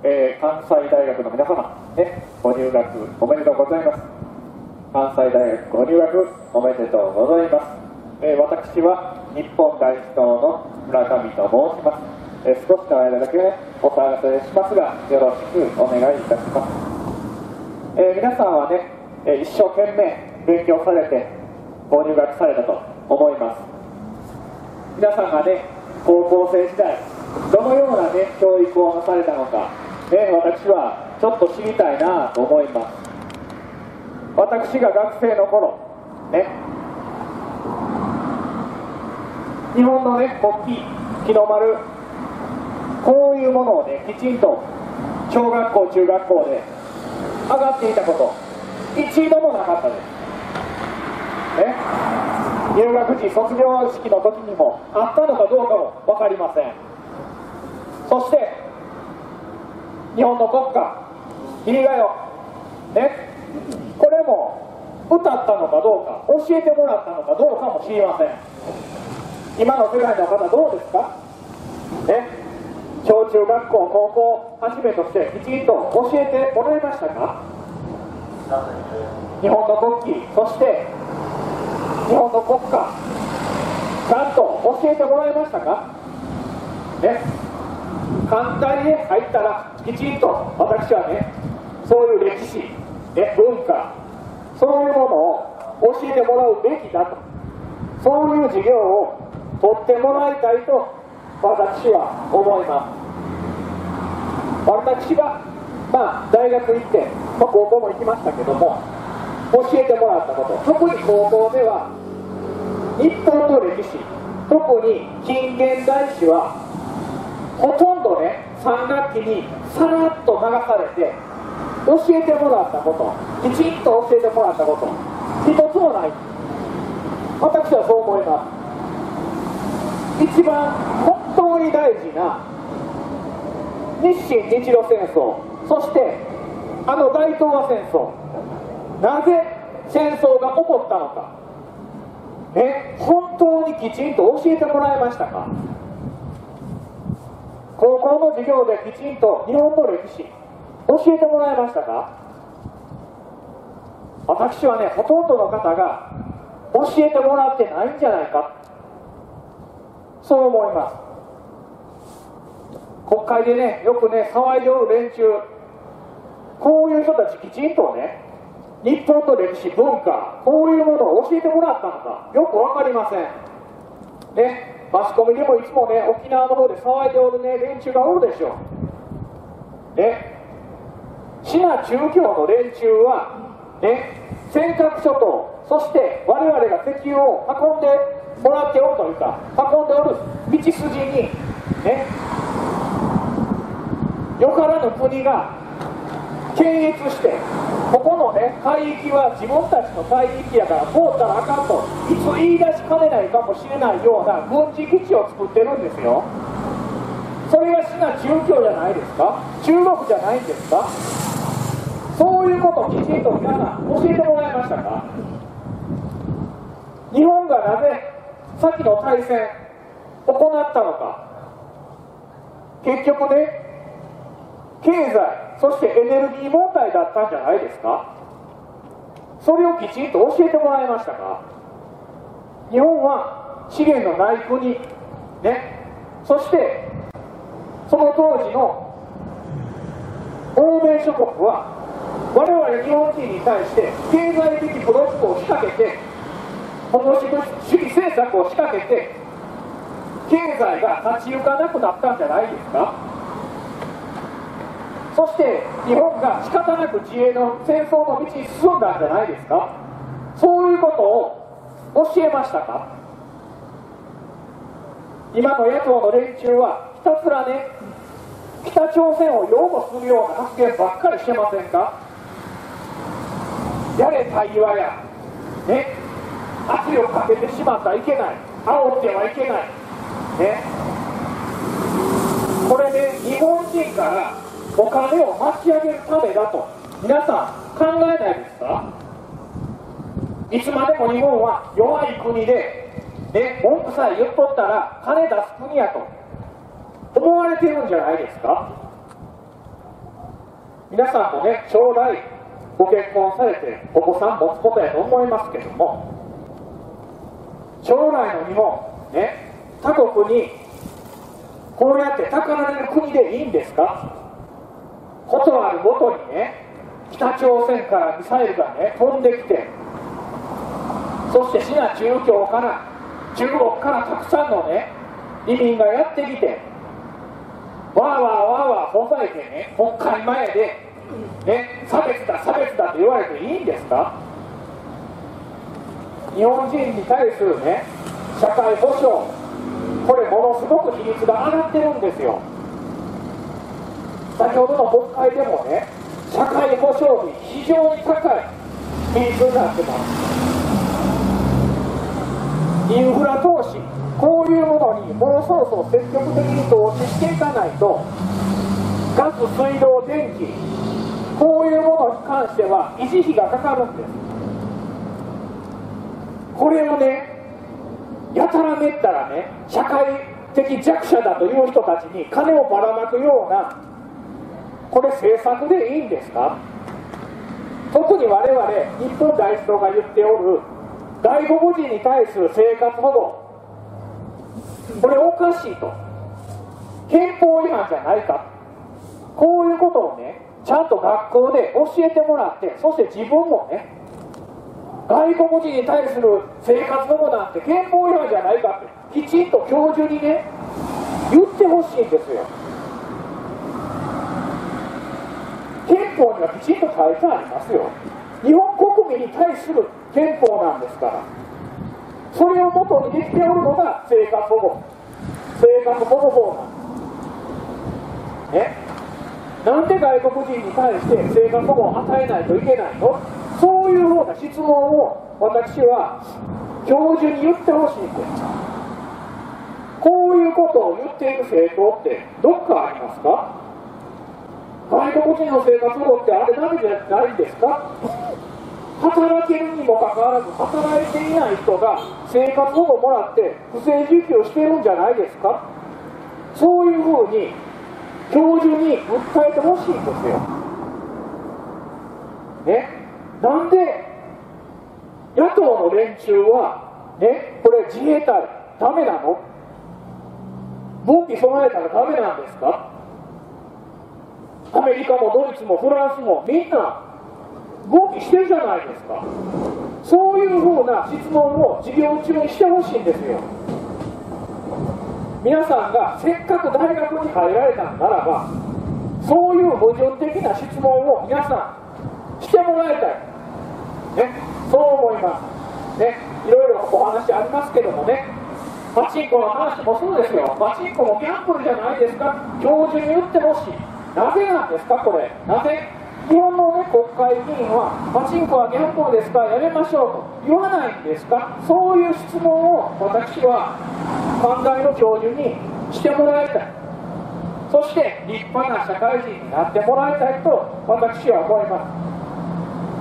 えー関西大学の皆様、ね、ご入学おめでとうございます。関西大学ご入学おめでとうございます。えー私は日本第一党の村上と申します。えー少しの間だけ、ね、お騒がせしますが、よろしくお願いいたします。えー皆さんはね、えー一生懸命勉強されてご入学されたと思います。皆さんがね、高校生時代どのような、ね、教育をなされたのか、ね、私はちょっと知りたいなと思います。私が学生の頃、ね、日本の、ね、国旗、日の丸、こういうものを、ね、きちんと小学校、中学校で上がっていたこと、一度もなかったです。ね、入学時、卒業式の時にもあったのかどうかも分かりません。そして日本の国歌「君が代」ね、これも歌ったのかどうか、教えてもらったのかどうかも知りません。今の世代の方どうですかね、小中学校、高校はじめとしてきちんと教えてもらいましたか？日本の国旗、そして日本の国歌、ちゃんと教えてもらいましたか？ね、艦隊へ入ったらきちんと私はね、そういう歴史、ね、文化、そういうものを教えてもらうべきだと、そういう授業を取ってもらいたいと私は思います。私が、まあ、大学行って、まあ、高校も行きましたけども、教えてもらったこと、特に高校では日本の歴史、特に近現代史はほとんどね、さん学期にさらっと流されて教えてもらったこと、きちんと教えてもらったこと一つもない。私はそう思います。一番本当に大事な日清日露戦争、そしてあの大東亜戦争、なぜ戦争が起こったのか、ね、本当にきちんと教えてもらいましたか？高校の授業できちんと日本の歴史教えてもらいましたか？私はね、ほとんどの方が教えてもらってないんじゃないか、そう思います。国会でね、よくね、騒いでおる連中、こういう人たちきちんとね、日本の歴史、文化、こういうものを教えてもらったのかよく分かりませんね。マスコミでもいつもね、沖縄の方で騒いでおるね、連中がおるでしょうね。支那中共の連中はね、尖閣諸島、そして我々が石油を運んでもらっておるというか、運んでおる道筋にね、よからぬ国が検閲して、ここのね、海域は自分たちの海域やから通ったらあかんといつ言い出しかねないかもしれないような軍事基地を作ってるんですよ。それが支那中共じゃないですか？中国じゃないんですか？そういうことをきちんと皆さん教えてもらいましたか？日本がなぜ先の大戦行ったのか、結局ね、経済、そしてエネルギー問題だったんじゃないですか？それをきちんと教えてもらいましたか？日本は資源のない国ね、そしてその当時の欧米諸国は我々日本人に対して経済的ブロックを仕掛けて、保護主義政策を仕掛けて、経済が立ち行かなくなったんじゃないですか？そして日本が仕方なく自衛の戦争の道に進んだんじゃないですか？そういうことを教えましたか？今の野党の連中はひたすらね、北朝鮮を擁護するような発言ばっかりしてませんか？やれ対話や、ね、圧力かけてしまったらいけない、煽ってはいけない、ね、これで、ね、日本人からお金を巻き上げるためだと皆さん考えないですか？いつまでも日本は弱い国で、ね、文句さえ言っとったら金出す国やと思われてるんじゃないですか？ 皆さんもね、将来ご結婚されてお子さん持つことやと思いますけども、将来の日本ね、他国にこうやってたかられる国でいいんですか？ことあるごとにね、北朝鮮からミサイルがね飛んできて、そしてシナ中共から中国からたくさんのね移民がやってきて、わーわーわーわーほざいてね、国会前でね、差別だ差別だと言われていいんですか？日本人に対するね社会保障、これものすごく比率が上がってるんですよ。先ほどの国会でもね、社会保障費非常に高い比率になってます。インフラ投資、こういうものにもうそろそろ積極的に投資していかないと、ガス、水道、電気、こういうものに関しては維持費がかかるんです。これをね、やたらめったらね、社会的弱者だという人たちに金をばらまくような、これ政策でいいんですか？特に我々日本第一党が言っておる外国人に対する生活保護、これおかしいと、憲法違反じゃないか、こういうことをねちゃんと学校で教えてもらって、そして自分もね、外国人に対する生活保護なんて憲法違反じゃないかってきちんと教授にね言ってほしいんですよ。憲法にはきちんと書いてありますよ。日本国民に対する憲法なんですから、それをもとにできておるのが生活保護、生活保護法なんですね。なんで外国人に対して生活保護を与えないといけないの？そういうような質問を私は教授に言ってほしいんです。こういうことを言っている政党ってどっかありますか？外国人の生活保護ってあれだけじゃないんですか？働けるにもかかわらず働いていない人が生活保護もらって不正受給してるんじゃないですか？そういうふうに教授に訴えてほしいんですよ。ね、なんで野党の連中はね、これ自衛隊ダメなの？武器備えたらダメなんですか？アメリカもドイツもフランスもみんな武器してるじゃないですか。そういうふうな質問を授業中にしてほしいんですよ。皆さんがせっかく大学に入られたのならば、そういう矛盾的な質問を皆さんしてもらいたい、ね、そう思います、ね、いろいろお話ありますけどもね、パチンコの話もそうですよ。パチンコもギャンブルじゃないですか。教授に言ってほしい。なぜなんですかこれ？なぜ日本の、ね、国会議員はパチンコはギャンブルですか、やめましょうと言わないんですか？そういう質問を私は短大の教授にしてもらいたい。そして立派な社会人になってもらいたいと私は思います、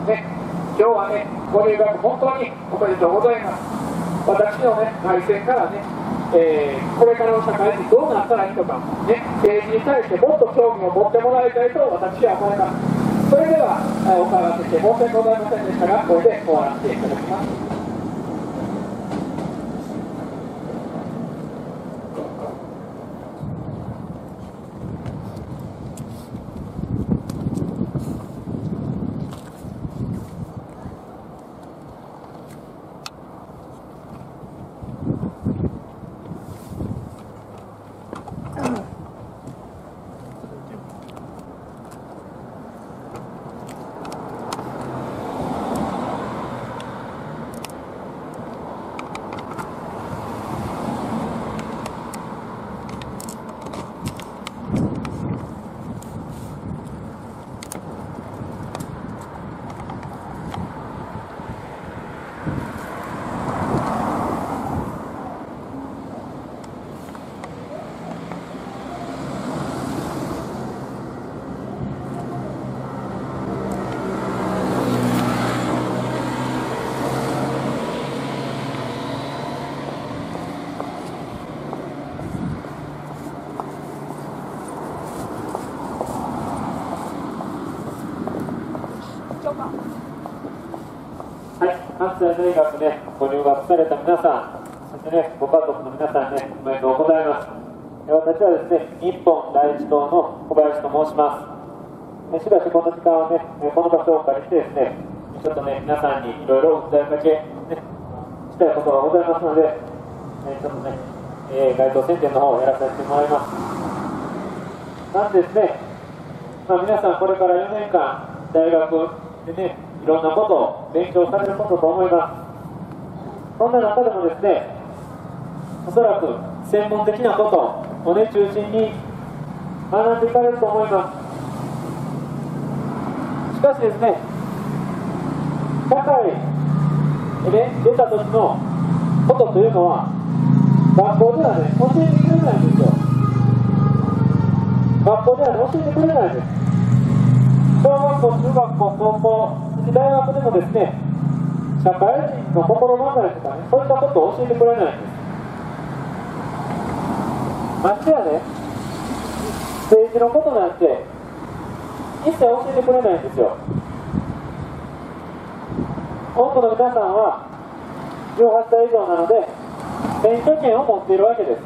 ね、今日はねご入学本当におめでとうございます。私のね内戦からね、えー、これからの社会人どうなったらいいのか、ね、政治に対してもっと興味を持ってもらいたいと私は思います。それではお騒がせして申し訳ございませんでしたが、これで終わらせていただきます。 大学ね、ご入学された皆さん、そしてね、ご家族の皆さんね、おめでとうございます。私はですね、日本第一党の小林と申します。しばしこの時間をね、この場所をお借りしてですね、ちょっとね、皆さんにいろいろ訴えかけ、ね、したいことがございますので、ちょっとね、えー、街頭宣伝の方をやらさせてもらいます。まずですね、まあ、皆さんこれからよねんかん、大学でね、いろんなことを勉強されることと思います。そんな中でもですね、おそらく専門的なことをね、中心に学んでいかれると思います。しかしですね、社会でね、出た時のことというのは、学校ではね、教えてくれないんですよ。学校ではね、教えてくれないんです。小学校、中学校、高校、大学でもですね、社会人の心構えとかね、そういったことを教えてくれないんです。ましてやね、政治のことなんて一切教えてくれないんですよ。多くの皆さんはじゅうはっさい以上なので選挙権を持っているわけです。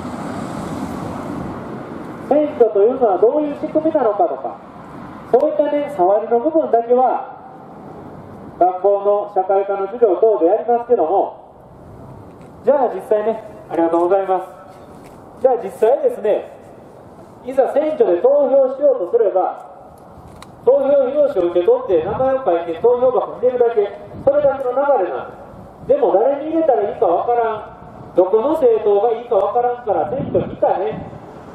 選挙というのはどういう仕組みなのかとか、そういったね、触りの部分だけは学校の社会科の授業等でやりますけども、じゃあ実際ね、ありがとうございます。じゃあ実際ですね、いざ選挙で投票しようとすれば、投票用紙を受け取って名前を書いて投票箱に入れるだけ、それだけの流れなんです。でも誰に入れたらいいかわからん、どこの政党がいいかわからんから選挙に行かへん、ね、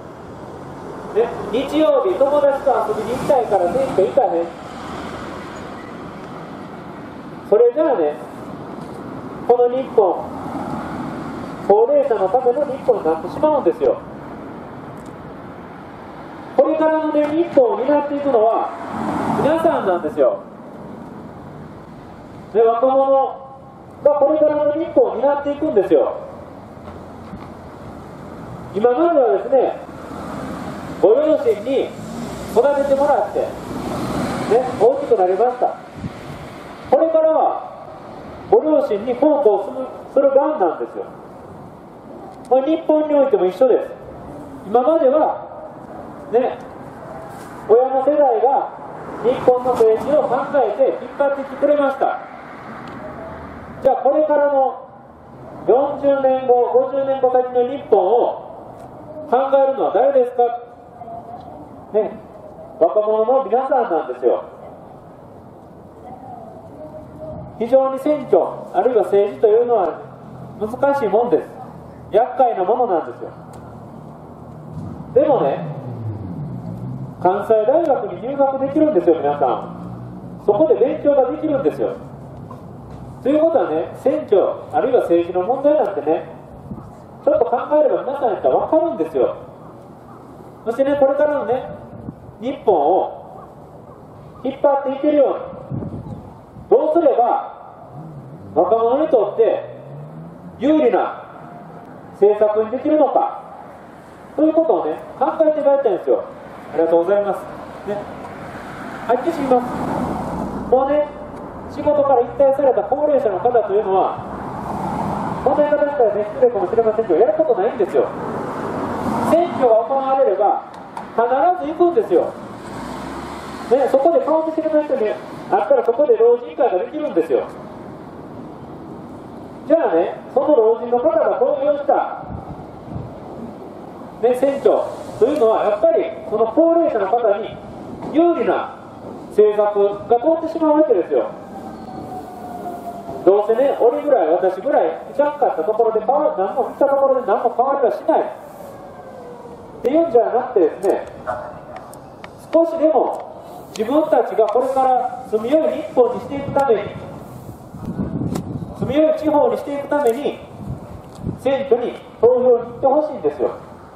日曜日友達と遊びに行きたいから選挙行かへん。それじゃあね、この日本、高齢者のための日本になってしまうんですよ。これからのね、日本を担っていくのは皆さんなんですよ。で、若者がこれからの日本を担っていくんですよ。今まではですね、ご両親に育ててもらって、ね、大きくなりました。これからはご両親に奉公する側なんですよ。まあ、日本においても一緒です。今まではね、親の世代が日本の政治を考えて引っ張ってきてくれました。じゃあこれからのよんじゅうねんご、ごじゅうねんご先の日本を考えるのは誰ですか、ね、若者の皆さんなんですよ。非常に選挙あるいは政治というのは難しいもんです。厄介なものなんですよ。でもね、関西大学に入学できるんですよ、皆さん。そこで勉強ができるんですよ。ということはね、選挙あるいは政治の問題なんてね、ちょっと考えれば皆さんやったら分かるんですよ。そしてね、これからのね、日本を引っ張っていけるようにどうすれば若者にとって有利な政策にできるのかということをね、考えていただきたいんですよ。ありがとうございます。ね、はっきり言います。もうね、仕事から引退された高齢者の方というのは、こんな言い方したらね、失礼かもしれませんけど、やることないんですよ。選挙が行われれば、必ず行くんですよ。ね、そこで顔見知りの人にあったら、そこで老人会ができるんですよ。じゃあね、その老人の方が投票した、ね、選挙というのは、やっぱりその高齢者の方に有利な政策が通ってしまうわけですよ。どうせね、俺ぐらい、私ぐらい、いかんかったところで変わ、何も見たところで何も変わりはしないっていうんじゃなくてですね、少しでも自分たちがこれから住みよい日本にしていくために、住みよい地方にしていくために、選挙に投票に行ってほしいんですよ。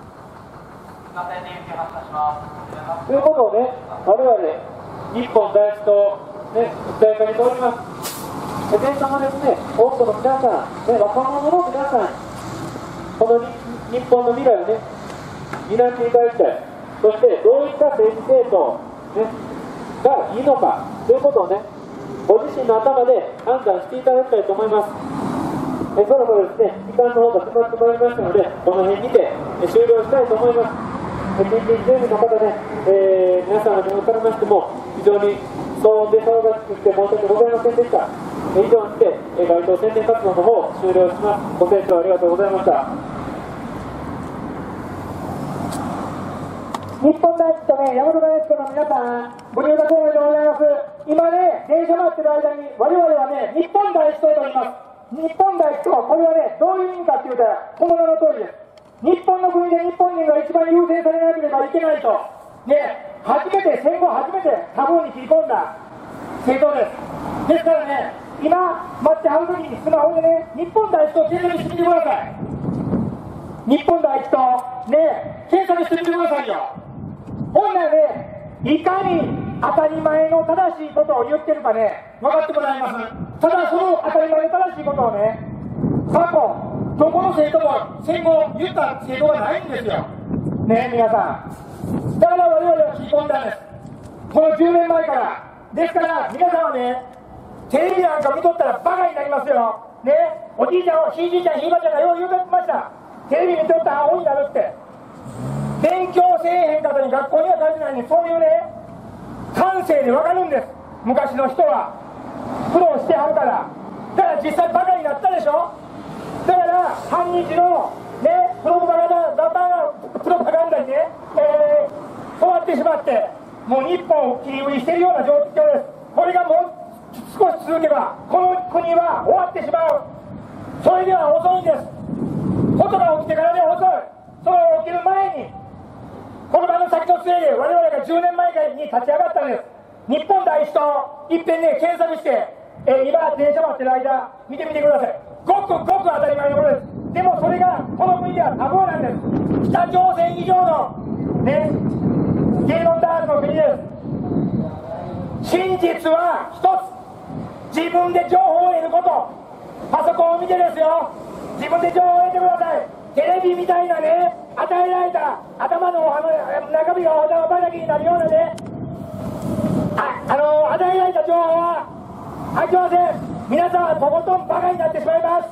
ということをね、我々日本第一党、ね、訴えかけております。で、現様ですね、多くの皆さん、ね、若者の皆さん、この日本の未来をね、担っていただきたい。そして、どういった政治政党、ね、がいいのかということをね、 ご自身の頭で判断していただきたいと思います。えそろそろですね、時間の方が迫ってまいりましたので、この辺にてえ終了したいと思います。近隣住民の方ね、えー、皆さんの身をされましても、非常に騒音で騒がしくて申し訳ございませんでした。以上にて、え街頭宣伝活動の方を終了します。ご清聴ありがとうございました。 日本大地とね、大和大地の皆さん、ご入学おめでとうございます。今ね、電車待ってる間に、我々はね、日本大地と言います。日本大地と、これはね、どういう意味かって言うたら、この名の通りです。日本の国で日本人が一番優先されなければいけないと、ね、初めて、戦後初めてタブーに切り込んだ政党です。ですからね、今、待ってはる時にスマホでね、日本大地と検索してみてください。日本大地と、ね、検索してみてくださいよ。ほんならね、いかに当たり前の正しいことを言ってるかね、分かってもらいます。ただその当たり前の正しいことをね、過去、どこの生徒も戦後言った生徒がないんですよ。ね、皆さん。だから我々は聞き込んだんです。このじゅうねんまえから。ですから、皆さんはね、テレビなんか見とったらバカになりますよ。ね、おじいちゃん、ひいじいちゃん、ひいばあちゃんがよう言うてました。テレビ見とったらアホになるって。勉強せえへん方に学校には書いてないのに、そういうね、感性でわかるんです。昔の人は。苦労してはるから。だから実際バカになったでしょ。だから反日の、ね、プロパガンダ、プロパガンダにね、えー、変わってしまって、もう日本を切り売りしているような状況です。これがもう少し続けば、この国は終わってしまう。それでは遅いんです。ことが起きてからでは遅い。それが起きる前に、この場の先のせいで我々がじゅうねんまえに立ち上がったんです。日本第一といっぺんね、検索して、えー、今、電車待ってる間、見てみてください。ごくごく当たり前のことです。でもそれが、この国ではタブーなんです。北朝鮮以上の、ね、言論弾圧の国です。真実は一つ。自分で情報を得ること。パソコンを見てですよ。自分で情報を得てください。テレビみたいなね、与えられた頭の中身がお玉畑になるようなね、あ、あの、与えられた情報は入ってません。皆さんはとことんバカになってしまいます。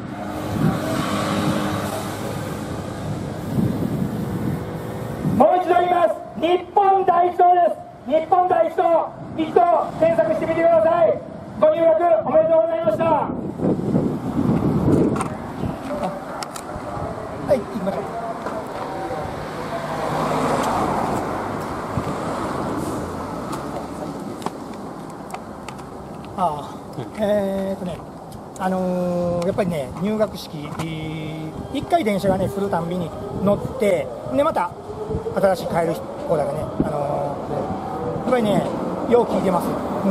もう一度言います。日本第一党です。日本第一党、一度検索してみてください。ご入学おめでとうございました。 はい、行きましょう。ああ、えーっとね、あのー、やっぱりね、入学式、いっかい電車がね、来るたんびに乗って、で、また新しい帰る子らがね、あのー、やっぱりね、よう聞いてます。うん、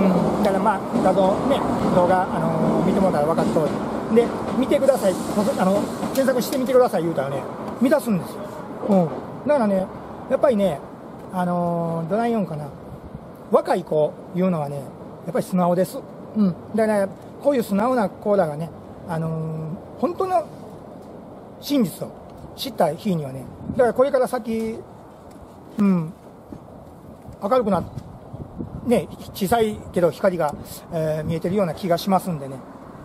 だからまあ、画像ね、動画、あのー、見てもらったら分かる通り。で、見てください、あの、検索してみてください言うたらね、見出すんですよ。うん。だからね、やっぱりね、あのー、どない言うんかな、若い子いうのはね、やっぱり素直です。うん。だから、ね、こういう素直な子らがね、あのー、本当の真実を知った日にはね、だからこれから先、うん、明るくなって、ね、小さいけど光が、えー、見えてるような気がしますんでね。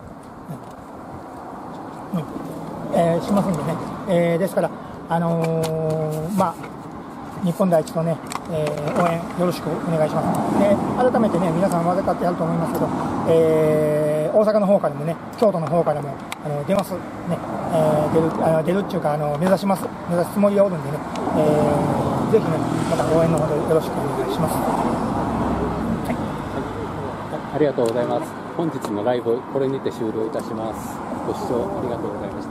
うんえー、しますんでね、えー、ですから、あのー、まあ、日本第一とね、えー、応援よろしくお願いします。で、改めてね、皆さん分かってやると思いますけど、えー、大阪の方からもね、京都の方からもあの出ます、ねえー、出るあの出るっていうかあの目指します、目指すつもりがおるんでね、えー、ぜひね、また応援のほどよろしくお願いします。はい、 ありがとうございます。本日のライブ、これにて終了いたします。ご視聴ありがとうございました。